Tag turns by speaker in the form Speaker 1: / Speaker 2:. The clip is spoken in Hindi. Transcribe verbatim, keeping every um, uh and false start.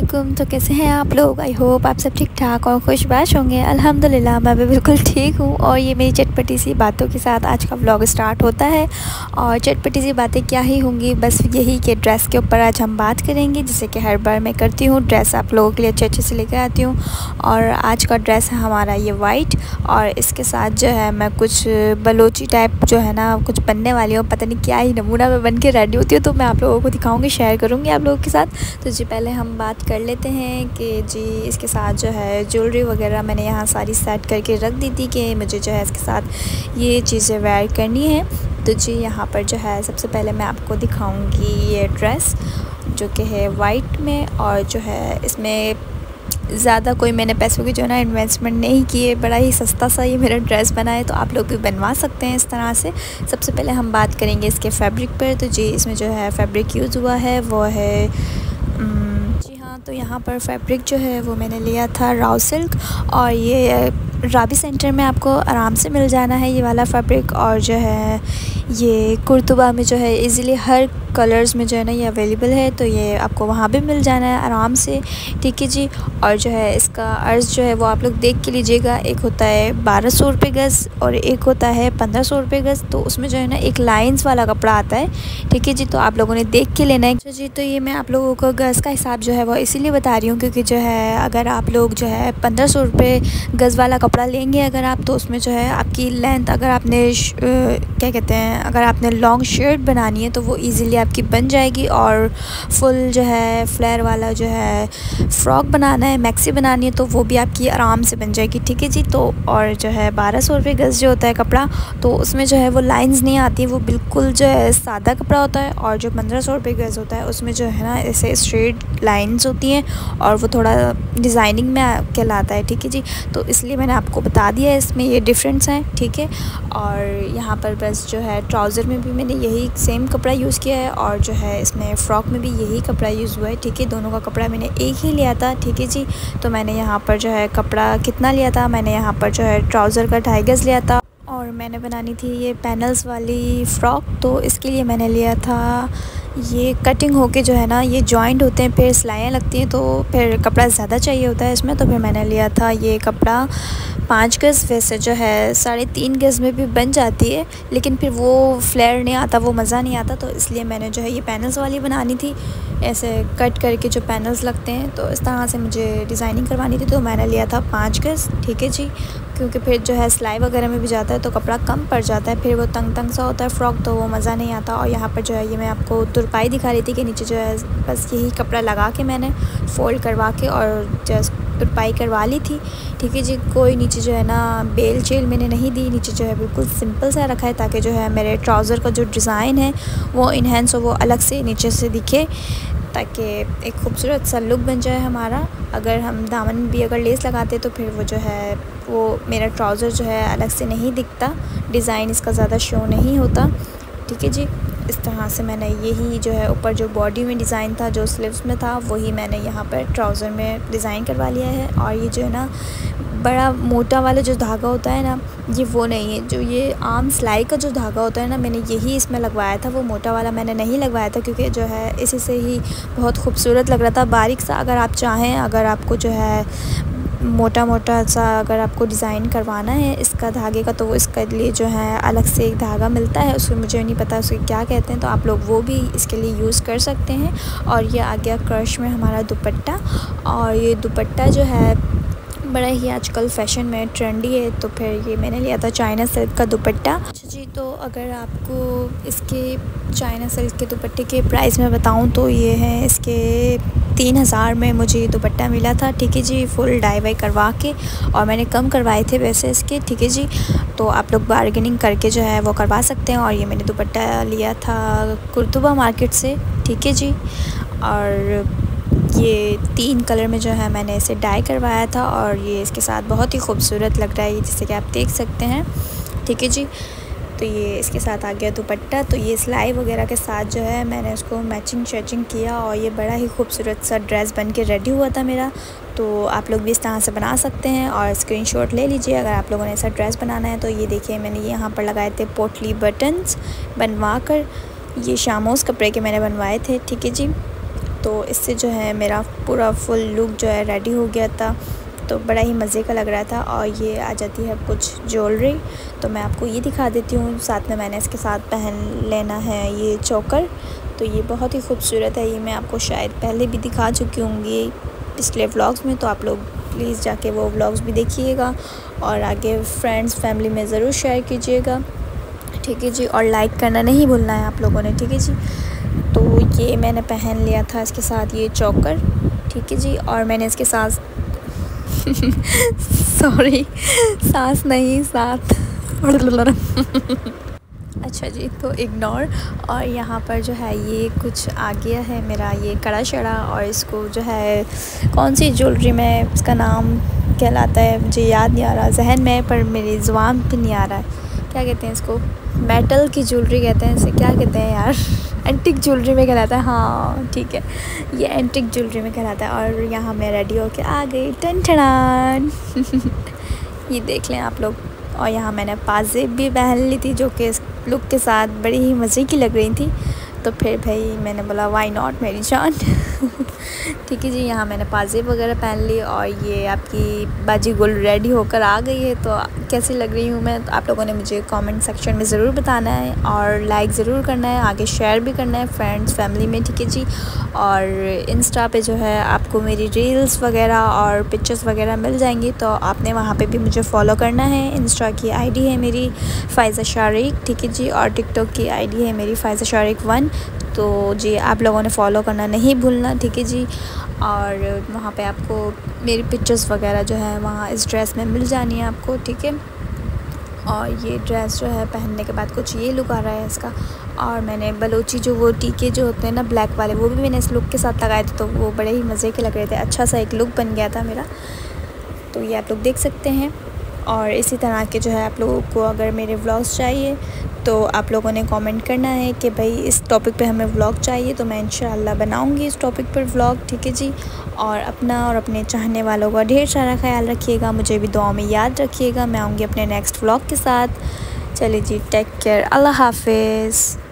Speaker 1: वालेकुम। तो कैसे हैं आप लोग? आई होप आप सब ठीक ठाक और खुशबाश होंगे। अल्हम्दुलिल्लाह मैं भी बिल्कुल ठीक हूँ। और ये मेरी चटपटी सी बातों के साथ आज का व्लॉग स्टार्ट होता है। और चटपटी सी बातें क्या ही होंगी, बस यही कि ड्रेस के ऊपर आज हम बात करेंगे, जैसे कि हर बार मैं करती हूँ। ड्रेस आप लोगों के लिए अच्छे अच्छे से लेकर आती हूँ। और आज का ड्रेस है हमारा ये वाइट, और इसके साथ जो है मैं कुछ बलोची टाइप जो है ना कुछ बनने वाली हूँ। पता नहीं क्या ही नमूना में बन के रेडी होती हूँ, तो मैं आप लोगों को दिखाऊंगी, शेयर करूँगी आप लोगों के साथ। तो जी पहले हम बात कर लेते हैं कि जी इसके साथ जो है ज्वेलरी वगैरह मैंने यहाँ सारी सेट करके रख दी थी कि मुझे जो है इसके साथ ये चीज़ें वेयर करनी है। तो जी यहाँ पर जो है सबसे पहले मैं आपको दिखाऊंगी ये ड्रेस जो कि है वाइट में, और जो है इसमें ज़्यादा कोई मैंने पैसों की जो ना इन्वेस्टमेंट नहीं की है। बड़ा ही सस्ता सा ये मेरा ड्रेस बना है, तो आप लोग भी बनवा सकते हैं इस तरह से। सबसे पहले हम बात करेंगे इसके फैब्रिक पर। तो जी इसमें जो है फैब्रिक यूज़ हुआ है वो है जी हाँ, तो यहाँ पर फैब्रिक जो है वो मैंने लिया था राव सिल्क, और ये राबी सेंटर में आपको आराम से मिल जाना है ये वाला फैब्रिक। और जो है ये कुर्तुबा में जो है इजीली हर कलर्स में जो है ना ये अवेलेबल है, तो ये आपको वहाँ भी मिल जाना है आराम से, ठीक है जी। और जो है इसका अर्ज़ जो है वो आप लोग देख के लीजिएगा। एक होता है बारह सौ रुपये गज़ और एक होता है पंद्रह सौ रुपये गज़। तो उसमें जो है ना एक लाइंस वाला कपड़ा आता है, ठीक है जी। तो आप लोगों ने देख के लेना है जी। तो ये मैं आप लोगों को गज़ का हिसाब जो है वो इसीलिए बता रही हूँ क्योंकि जो है अगर आप लोग जो है पंद्रह सौ रुपये गज़ वाला कपड़ा लेंगे अगर आप, तो उसमें जो है आपकी लेंथ, अगर आपने क्या कहते हैं अगर आपने लॉन्ग शर्ट बनानी है तो वो ईज़िली आपकी बन जाएगी। और फुल जो है फ्लेयर वाला जो है फ़्रॉक बनाना है, मैक्सी बनानी है, तो वो भी आपकी आराम से बन जाएगी, ठीक है जी। तो और जो है बारह सौ रुपये गज़ जो होता है कपड़ा, तो उसमें जो है वो लाइंस नहीं आती, वो बिल्कुल जो है सादा कपड़ा होता है। और जो पंद्रह सौ रुपये गज़ होता है उसमें जो है ना ऐसे स्ट्रेट लाइंस होती हैं और वो थोड़ा डिज़ाइनिंग में कहलाता है, ठीक है जी। तो इसलिए मैंने आपको बता दिया है इसमें ये डिफरेंस है, ठीक है। और यहाँ पर बस जो है ट्राउज़र में भी मैंने यही सेम कपड़ा यूज़ किया है, और जो है इसमें फ़्रॉक में भी यही कपड़ा यूज़ हुआ है, ठीक है। दोनों का कपड़ा मैंने एक ही लिया था, ठीक है जी। तो मैंने यहाँ पर जो है कपड़ा कितना लिया था, मैंने यहाँ पर जो है ट्राउज़र का ढाई गज़ लिया था, और मैंने बनानी थी ये पैनल्स वाली फ़्रॉक। तो इसके लिए मैंने लिया था, ये कटिंग होके जो है ना ये जॉइंट होते हैं, फिर सिलाइयाँ लगती हैं, तो फिर कपड़ा ज़्यादा चाहिए होता है इसमें। तो फिर मैंने लिया था ये कपड़ा पाँच गज़। वैसे जो है साढ़े तीन गज़ में भी बन जाती है, लेकिन फिर वो फ्लेयर नहीं आता, वो मज़ा नहीं आता। तो इसलिए मैंने जो है ये पैनल्स वाली बनानी थी, ऐसे कट करके जो पैनल्स लगते हैं, तो इस तरह से मुझे डिज़ाइनिंग करवानी थी। तो मैंने लिया था पाँच गज़, ठीक है जी। क्योंकि फिर जो है सिलाई वगैरह में भी जाता है तो कपड़ा कम पड़ जाता है, फिर वो तंग तंग सा होता है फ़्रॉक, तो वो मज़ा नहीं आता। और यहाँ पर जो है ये मैं आपको तुरपाई दिखा रही थी कि नीचे जो है बस यही कपड़ा लगा के मैंने फ़ोल्ड करवा के और जस्ट तुरपाई करवा ली थी, ठीक है जी। कोई नीचे जो है ना बेल चेल मैंने नहीं दी, नीचे जो है बिल्कुल सिंपल सा रखा है ताकि जो है मेरे ट्राउज़र का जो डिज़ाइन है वो इन्हेंस हो, वो अलग से नीचे से दिखे, ताकि एक खूबसूरत सा लुक बन जाए हमारा। अगर हम दामन भी अगर लेस लगाते तो फिर वो जो है वो मेरा ट्राउज़र जो है अलग से नहीं दिखता, डिज़ाइन इसका ज़्यादा शो नहीं होता, ठीक है जी। इस तरह से मैंने यही जो है ऊपर जो बॉडी में डिज़ाइन था, जो स्लीव्स में था, वही मैंने यहाँ पर ट्राउज़र में डिज़ाइन करवा लिया है। और ये जो है ना बड़ा मोटा वाला जो धागा होता है ना, ये वो नहीं है, जो ये आम सिलाई का जो धागा होता है ना, मैंने यही इसमें लगवाया था। वो मोटा वाला मैंने नहीं लगवाया था क्योंकि जो है इसी से ही बहुत खूबसूरत लग रहा था, बारीक सा। अगर आप चाहें, अगर आपको जो है मोटा मोटा सा अगर आपको डिज़ाइन करवाना है इसका धागे का, तो वो इसके लिए जो है अलग से एक धागा मिलता है, उसको मुझे नहीं पता उसे क्या कहते हैं, तो आप लोग वो भी इसके लिए यूज़ कर सकते हैं। और ये आ गया क्रश में हमारा दुपट्टा, और ये दुपट्टा जो है बड़ा ही आजकल फ़ैशन में ट्रेंडी है, तो फिर ये मैंने लिया था चाइना सिल्क का दुपट्टा। अच्छा जी, तो अगर आपको इसके चाइना सिल्क के दुपट्टे के प्राइस में बताऊं तो ये है इसके तीन हज़ार में मुझे ये दुपट्टा मिला था, ठीक है जी। फुल डाई वाई करवा के, और मैंने कम करवाए थे वैसे इसके, ठीक है जी। तो आप लोग बार्गेनिंग करके जो है वो करवा सकते हैं। और ये मैंने दुपट्टा लिया था कुर्तुबा मार्केट से, ठीक है जी। और ये तीन कलर में जो है मैंने इसे डाई करवाया था, और ये इसके साथ बहुत ही खूबसूरत लग रहा है, जैसे कि आप देख सकते हैं, ठीक है जी। तो ये इसके साथ आ गया दुपट्टा। तो ये सिलाई वगैरह के साथ जो है मैंने उसको मैचिंग शैचिंग किया, और ये बड़ा ही खूबसूरत सा ड्रेस बन के रेडी हुआ था मेरा। तो आप लोग भी इस तरह से बना सकते हैं, और स्क्रीनशॉट ले लीजिए अगर आप लोगों ने ऐसा ड्रेस बनाना है। तो ये देखिए मैंने यहाँ पर लगाए थे पोटली बटन्स बनवा कर, ये शामोस कपड़े के मैंने बनवाए थे, ठीक है जी। तो इससे जो है मेरा पूरा फुल लुक जो है रेडी हो गया था, तो बड़ा ही मज़े का लग रहा था। और ये आ जाती है कुछ ज्वेलरी, तो मैं आपको ये दिखा देती हूँ। साथ में मैंने इसके साथ पहन लेना है ये चोकर, तो ये बहुत ही खूबसूरत है। ये मैं आपको शायद पहले भी दिखा चुकी होंगी पिछले व्लॉग्स में, तो आप लोग प्लीज़ जाके वो व्लॉग्स भी देखिएगा और आगे फ्रेंड्स फैमिली में ज़रूर शेयर कीजिएगा, ठीक है जी। और लाइक करना नहीं भूलना है आप लोगों ने, ठीक है जी। तो ये मैंने पहन लिया था इसके साथ ये चोकर, ठीक है जी। और मैंने इसके साथ सॉरी सांस नहीं साथ अच्छा जी, तो इग्नोर। और यहाँ पर जो है ये कुछ आ गया है मेरा ये कड़ा शड़ा, और इसको जो है कौन सी ज्वेलरी में इसका नाम कहलाता है मुझे याद नहीं आ रहा, जहन में पर मेरी ज़ुबान पे नहीं आ रहा है। क्या कहते हैं इसको, मेटल की ज्वेलरी कहते हैं इसे, क्या कहते हैं यार, एंटिक ज्वेलरी में कहलाता है, हाँ ठीक है, ये एंटिक ज्वेलरी में कहलाता है। और यहाँ मैं रेडी होके आ गई, टन टनान ये देख लें आप लोग। और यहाँ मैंने पाजेब भी पहन ली थी, जो कि इस लुक के साथ बड़ी ही मज़े की लग रही थी। तो फिर भाई मैंने बोला वाई नॉट मेरी जान ठीक है जी। यहाँ मैंने पाजेब वगैरह पहन ली, और ये आपकी बाजी गुल रेडी होकर आ गई है। तो कैसी लग रही हूँ मैं, तो आप लोगों ने मुझे कमेंट सेक्शन में ज़रूर बताना है, और लाइक ज़रूर करना है, आगे शेयर भी करना है फ्रेंड्स फैमिली में, ठीक है जी। और इंस्टा पे जो है आपको मेरी रील्स वगैरह और पिक्चर्स वगैरह मिल जाएंगी, तो आपने वहाँ पे भी मुझे फॉलो करना है। इंस्टा की आईडी है मेरी फ़ाइज़ा शारिक, ठीक है जी। और टिकटॉक की आईडी है मेरी फ़ाइज़ा शारिक वन, तो जी आप लोगों ने फॉलो करना नहीं भूलना, ठीक है जी। और वहाँ पे आपको मेरी पिक्चर्स वगैरह जो है वहाँ इस ड्रेस में मिल जानी है आपको, ठीक है। और ये ड्रेस जो है पहनने के बाद कुछ ये लुक आ रहा है इसका। और मैंने बलोची जो वो टीके जो होते हैं ना ब्लैक वाले, वो भी मैंने इस लुक के साथ लगाए थे, तो वो बड़े ही मज़े के लग रहे थे, अच्छा सा एक लुक बन गया था मेरा। तो ये आप लोग देख सकते हैं। और इसी तरह के जो है आप लोगों को अगर मेरे व्लॉग्स चाहिए, तो आप लोगों ने कमेंट करना है कि भाई इस टॉपिक पे हमें व्लॉग चाहिए, तो मैं इंशाअल्लाह बनाऊंगी इस टॉपिक पर व्लॉग, ठीक है जी। और अपना और अपने चाहने वालों का ढेर सारा ख्याल रखिएगा, मुझे भी दुआ में याद रखिएगा। मैं आऊँगी अपने नेक्स्ट व्लॉग के साथ। चलिए जी, टेक केयर, अल्लाह हाफिज़।